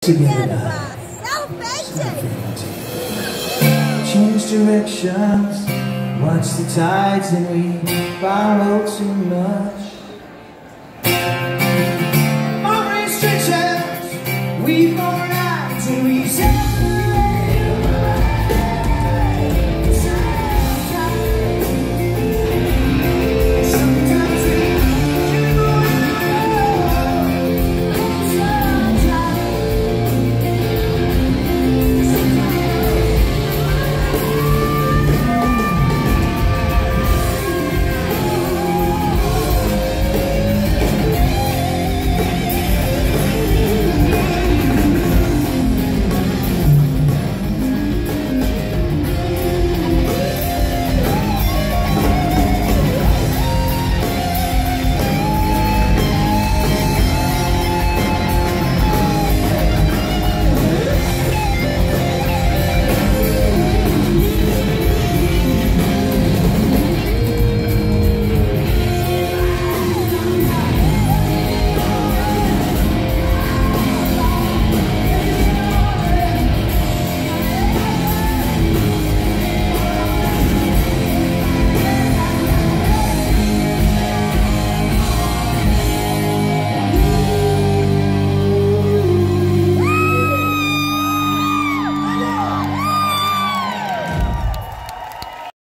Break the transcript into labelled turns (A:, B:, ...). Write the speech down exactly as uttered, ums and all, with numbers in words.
A: Together. Change directions, watch the tides, and we borrow too much. Our restrictions, we borrow rights, and we say